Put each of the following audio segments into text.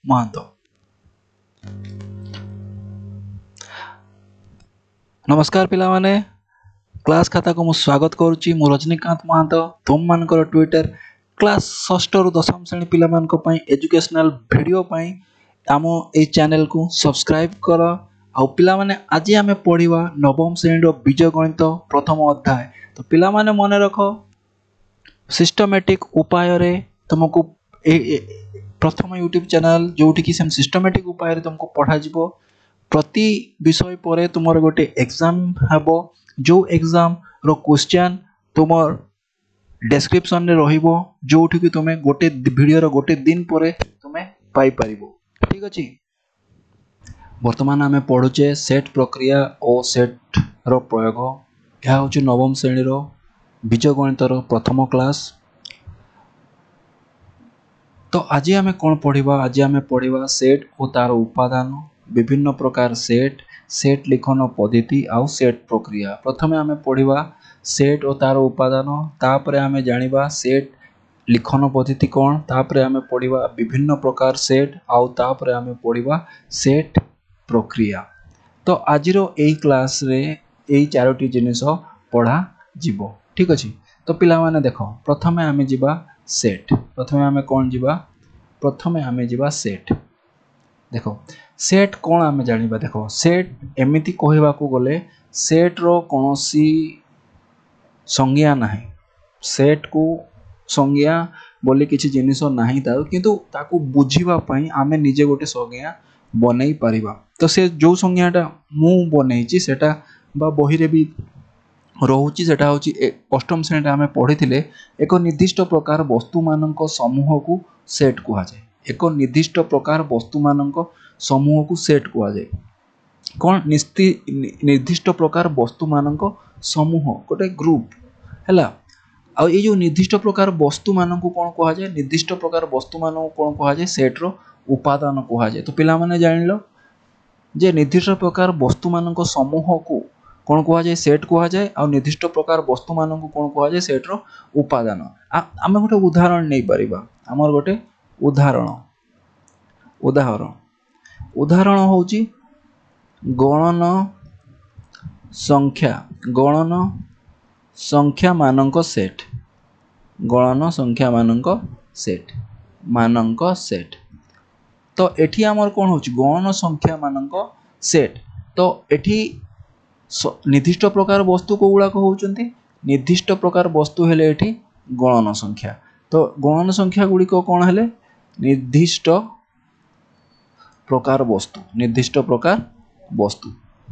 महांतो। नमस्कार पिला माने, क्लास खाता को मु स्वागत करुच्ची। मु रजनीकांत महांतो तुम मानकर ट्विटर क्लास षष्ठ रु दशम श्रेणी पिला मानक पई एजुकेशनल वीडियो पई आम ए चैनल को सब्सक्राइब कर। आ पिला माने आज आमे पढ़िबा नवम श्रेणी रो बीज गणित प्रथम अध्याय। तो पिला माने मन रख, सिस्टमैटिक उपाय रे तुमको प्रथम यूट्यूब चैनल जोठी कि सिस्टमैटिक उपाय रे तुमको पढ़ा जिवो। प्रति विषय पर तुम गोटे एग्जाम हम, जो एग्जाम रो क्वेश्चन तुम डिस्क्रिप्शन रे रहिबो, जोठी कि तुम गोटे वीडियो रो गोटे दिन पर तुम पाई परिबो। ठीक अछि। वर्तमान आमे पढुचे सेट प्रक्रिया और सेट रो प्रयोग। यह होची नवम श्रेणी रो बीज गणित रो प्रथम क्लास। तो आज आमे कोन पढिबा? आज आमे पढिबा सेट और तार उपादान, विभिन्न प्रकार सेट, सेट लिखन पद्धति आउ सेट प्रक्रिया। प्रथमे आमे पढिबा सेट और तार उपादान, तापरे आमे जानिबा सेट लिखन पद्धति कोन, तापरे आमे पढिबा विभिन्न प्रकार सेट आउ तापरे आमे पढिबा सेट प्रक्रिया। तो आजिरो एई क्लास रे एई चारोटी जिनिस पढा जिवो। ठीक अछि। तो पिला माने देखो, प्रथमे आमे जिबा सेट। प्रथमे आमे कोन जिबा? प्रथमे आमे जिबा सेट। देखो सेट कोन आमे जानिबा। देखो सेट एमिति कहबा को गले सेट रो कोनोसी संज्ञा नाही। सेट को संज्ञा बोली किछि जिनिस नाही ता, किंतु ताकू बुझिबा पई आमे निजे गोटे संज्ञा बनै परिबा। तो से जो संज्ञाटा मु बनैछि सेटा बा बही रे भी रहुची, सेटा होची अष्टम श्रेणी आमे पढिथिले एक निर्दिष्ट प्रकार वस्तु मानक समूह को सेट कुहा जाय। एक निर्दिष्ट प्रकार वस्तु मानक समूह को सेट कुहा जाय। कोन निर्दिष्ट प्रकार वस्तु मानक समूह गोटे ग्रुप हैला। आ ए जो निर्दिष्ट प्रकार वस्तु मानक कोन कुहा जाय? निर्दिष्ट प्रकार वस्तु मानक कोन कुहा जाय? सेट रो उपादान कुहा जाय। तो पिला माने जानिलो जे निर्दिष्ट प्रकार वस्तु मानक समूह को कोन कुहा जाय? सेट कुहा जाय। आ निर्दिष्ट प्रकार वस्तु मानक कोन कुहा जाय? सेट रो उपादान। आमे गोटे उदाहरण नै परिबा। हमर गोटे उदाहरण होची गणन संख्या मानक सेट। गणन संख्या मानक सेट। तो एठी हमर कोन होची? गणन संख्या मानक सेट। तो एठी निर्दिष्ट प्रकार वस्तु को गुड़ा होउचंती। निर्दिष्ट प्रकार वस्तु हेले एठी गणन संख्या। तो गणन संख्या गुडी को कोन हेले? निर्दिष्ट प्रकार वस्तु।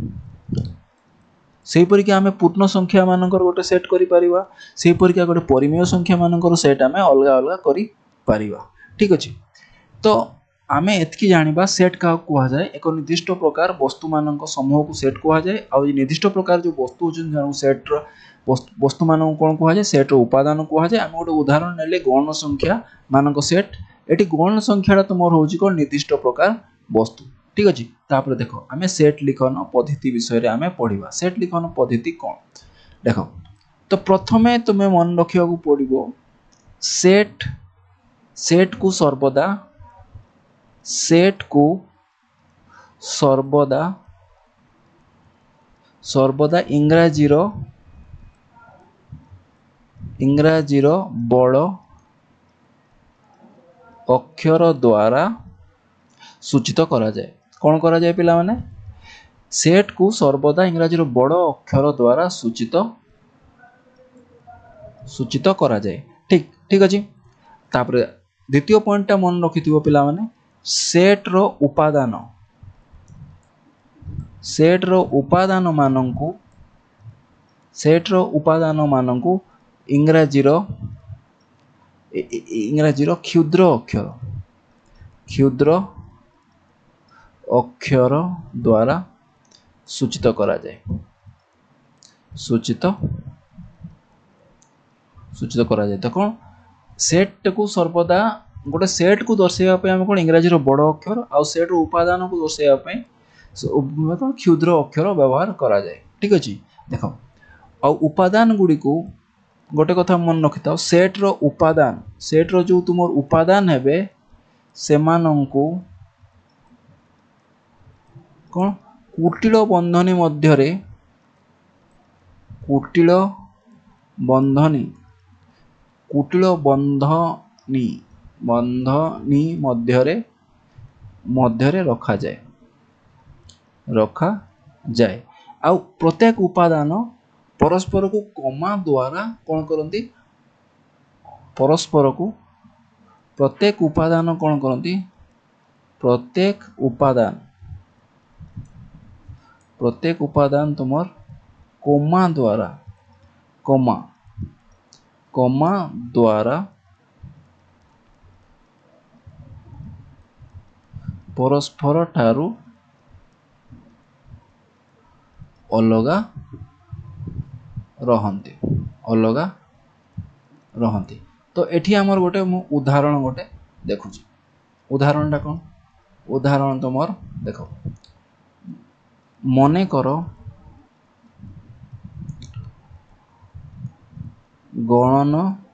सेही परिके आमे पूर्ण संख्या मानकर गोटे सेट करि परिबा। सेही परिके गोटे परिमेय संख्या मानकर सेट आमे अलगा अलगा करि परिबा। ठीक अछि। तो आमे एतकी जानिबा सेट का कुहा जाय? एक निर्दिष्ट प्रकार वस्तु मानक समूह को सेट कुहा जाय। आ निर्दिष्ट प्रकार जो वस्तु होचन जनु सेट रो वस्तु मानक कोन कुहा जाय? सेट रो उपादान कुहा जाय। आमे गोटे उदाहरण नेले गणन संख्या मानक सेट। एटी गणन संख्याटा तुमर होची कोन? निर्दिष्ट प्रकार वस्तु। ठीक अछि। तापर देखो आमे सेट लिखन पद्धति विषय रे आमे पढिबा। सेट लिखन पद्धति कोन? देखो तो प्रथमे तुमे मन रखिया को पडिबो सेट को सर्वदा इंग्राजी रो बड़ अक्षर द्वारा सूचित करा जाए। कौन करा जाए पिला माने? सेट को सर्वदा इंग्राजी रो बड़ अक्षर द्वारा सूचित करा जाए। ठीक अछि। तापर द्वितीय पॉइंटटा मन रखिथिबो पिला माने, सेट रो मानंकु इंग्राजी रो क्षुद्र अक्षर द्वारा सूचित करा जाए। तो कौन सेट को सर्वदा गोटे सेट को दर्शाइबा पे हम कोन इंग्राजी रो बड़ अक्षर आ सेट रो उपादान को दर्शाइबा पे कोन क्षुद्र अक्षर व्यवहार करा जाए। ठीक अछि। देखो आ उपादान गुडी को गोटे कथा मन रखिताओ, सेट रो जो तुमर उपादान हेबे सेमानंकु कौन कुटिल बंधनी मध्यरे कुटिल बंधनी कुटिल बंधनी बंधनी मध्यरे रखा जाए आ प्रत्येक उपादान परस्पर को कमा द्वारा कौन करती परस्पर को प्रत्येक उपादान कौन करती प्रत्येक उपादान तुमर कमा द्वारा परस्पर ठारू अलगा रहंती तो एठी हमर गोटे मु उदाहरण गोटे देखुची उदाहरणटा कौन उदाहरण तुमर देख मने कर गणन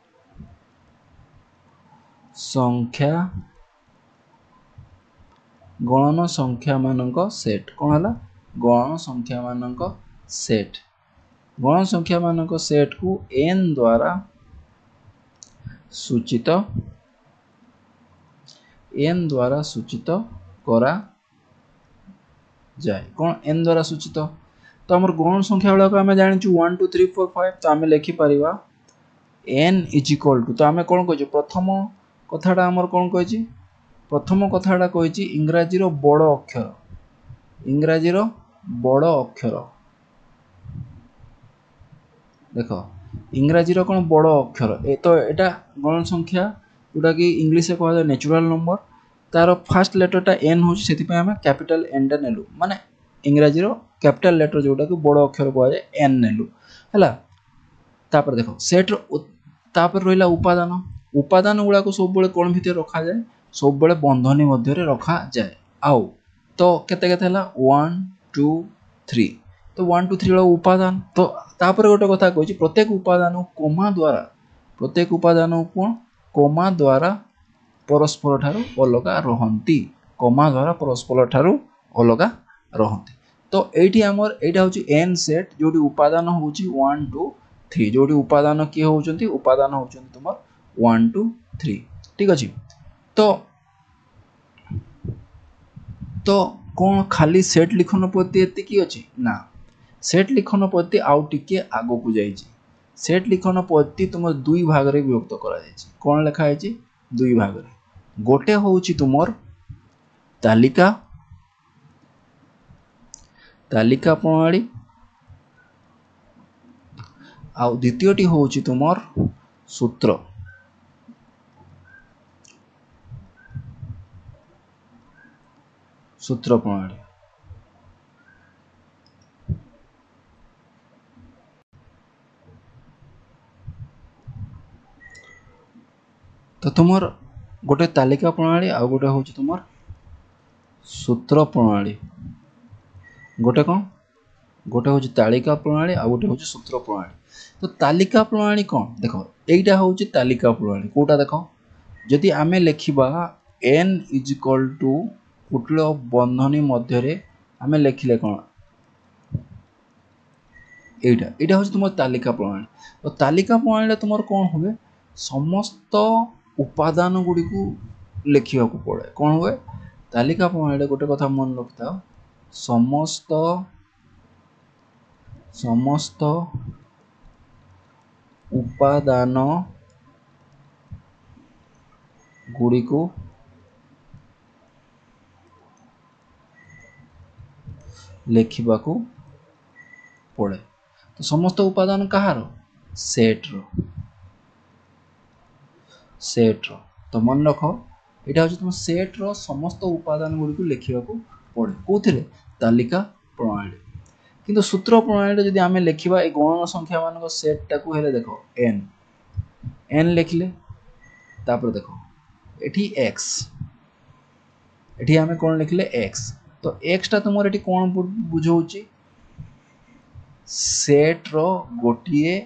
संख्या मानक सेट कौन है गणन संख्या मानक सेट को n द्वारा सूचित करा जाए कौन n द्वारा सूचित तो हमर गणन संख्या वाला को हमें जानिछु 1 2 3 4 5 तो हमें लिखि परिबा n इज इक्वल टू तो हमें कौन कहछु प्रथम कथाटा हमर कौन कहछि प्रथम कथाटा कहछि इंग्रजी रो बड़ अक्षर देखो इंग्रजी रो कौन बड़ अक्षर ए तो एटा गणन संख्या जोटा कि इंग्लिश से कहले नेचुरल नंबर तार फर्स्ट लेटरटा n हो सेति पे हमें कैपिटल n टा नेलु माने इंग्रजी रो कैपिटल लेटर जोटा कि बड़ अक्षर कहले n नेलु हला तापर देखो सेट तापर रहिला उपादान गुड़ा को सब बेले कोन भितर रखा जाए सब बेले बंधनी मध्य रे रखा जाए आउ तो केते केते हला 1 2 3 तो 1 2 3 रो उपादान तो तापर गोटे कथा कहछि प्रत्येक उपादान को कोमा द्वारा परस्पर ठारू अलगा रहंती तो एठी हमर एटा होछि n सेट जोटी उपादान होछि 1 2 3 जोटी उपादान की होउचंती उपादान होउचंती तुमर 1 2 3 ठीक अछि तो कौन खाली सेट लिखन पद्धति एति की अछि ना सेट लिखन पद्धति आउ टिके आगो को जाइछि सेट लिखन पद्धति तुमर दुई भाग रे विभक्त करा जाइछि कोन लिखा आइछि दुई भाग रे गोटे होउछि तुमर तालिका प्रणाली आ द्वितीयटी होउछि तुमर सूत्र प्रणाली तो तुमर गोटे तालिका प्रणाली आ गोटे होउछि तुमर सूत्र प्रणाली गोटे कौन गोटे होउछि तालिका प्रणाली आ गोटे होउछि सूत्र प्रणाली तो तालिका प्रणाली कौन देखो एटा होउछि तालिका प्रणाली कोटा देखो जदि आमे लेखिबा n इज इक्वल टू कुटिल बंधनी मध्य रे आमे लेखिले कौन एटा होउछि तुमर तालिका प्रणाली तो तालिका प्रणाली तुमर कौन होबे समस्त उपादान गुडी को लेखिबा को पड़े कौन हुए तालिका प्रणाली गोटे कथा मन रखता समस्त उपादान गुडी को लेखिबा को पड़े तो समस्त उपादान कहार सेट रो तो मन रख एटा होछि तुम सेट रो समस्त उपादान गुडी को लेखिबा को पड़े कोथिले तालिका प्रणाली किंतु सूत्र प्रणाली जदि आमे लेखिबा ए गणन संख्या मानको सेट टाकू हेले देखो n लेखिले तापर देखो एठी x एठी आमे कोन लिखले x तो x टा तुमर एठी कोन बुझौची सेट रो गोटिए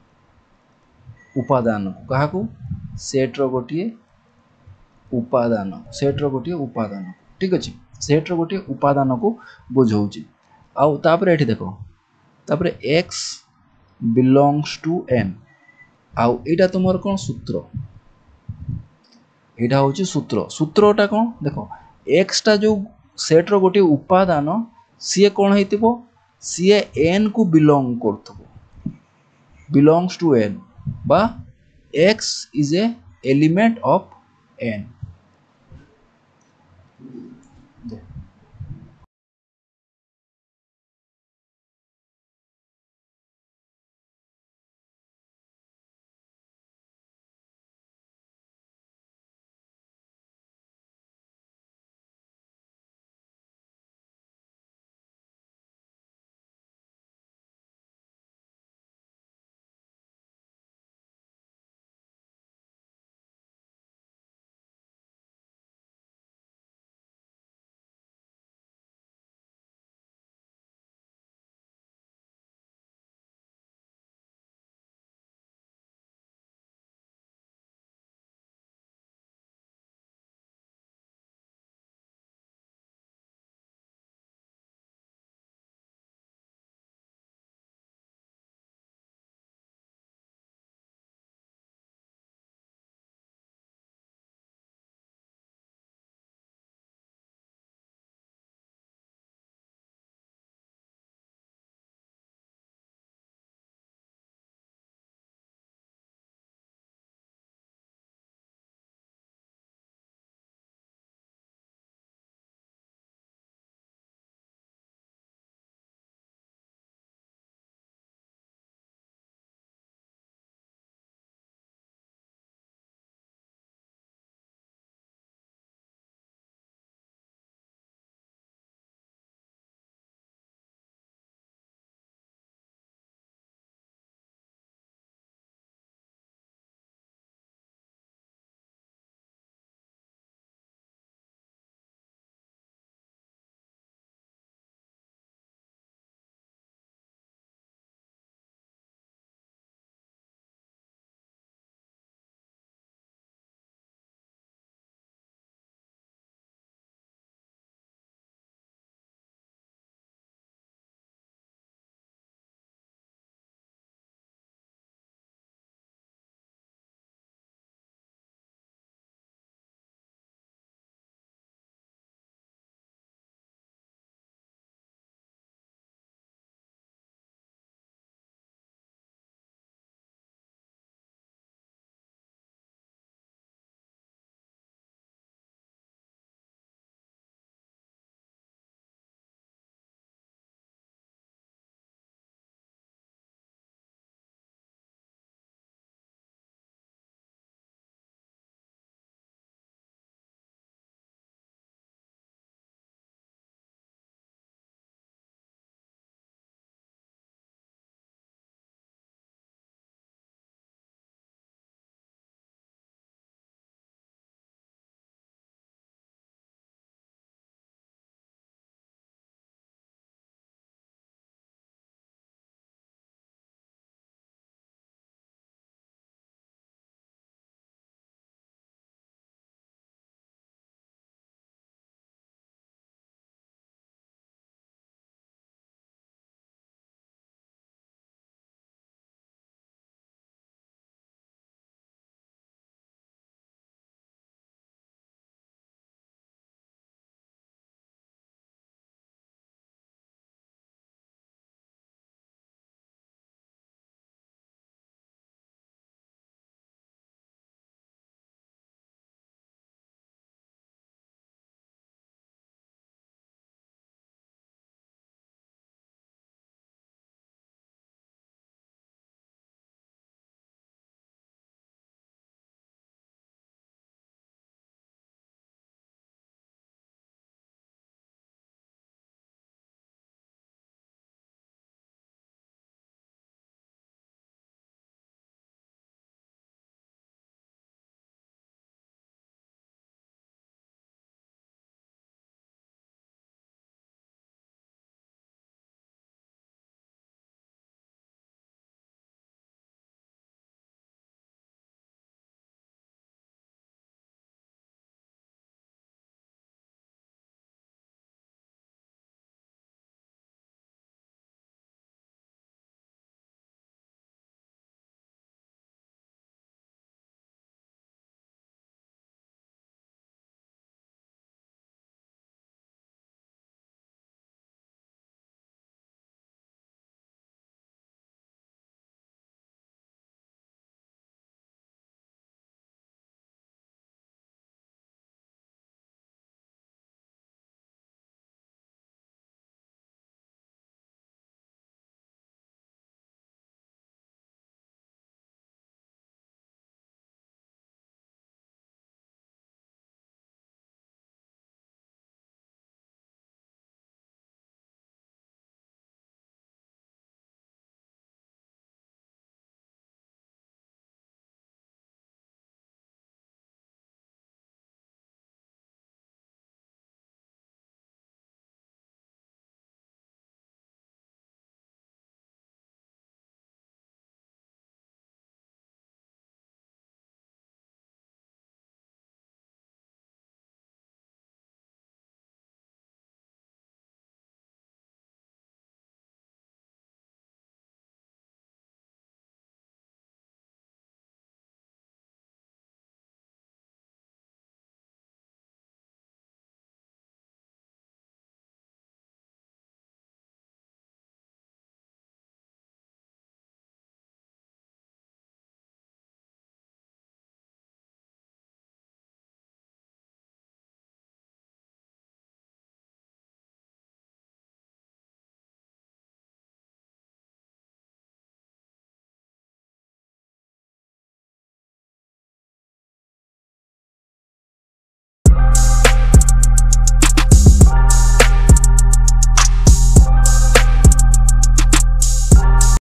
उपादान को कहा को सेट रो गोटिए उपादान ठीक अच्छे सेट्र गोटे उपादान को बुझाऊँगी आउ तापर ये देख तापर एक्स बिलोंग्स टू एन आउ यहाँ तुम कौन सूत्र यहाँ हूँ सूत्र सूत्रटा कौन देख एक्सटा जो सेट्र गोटे उपादान सी कौन हो सी एन को बिलोंग कर बिलोंग्स टू एन बा x is a element of N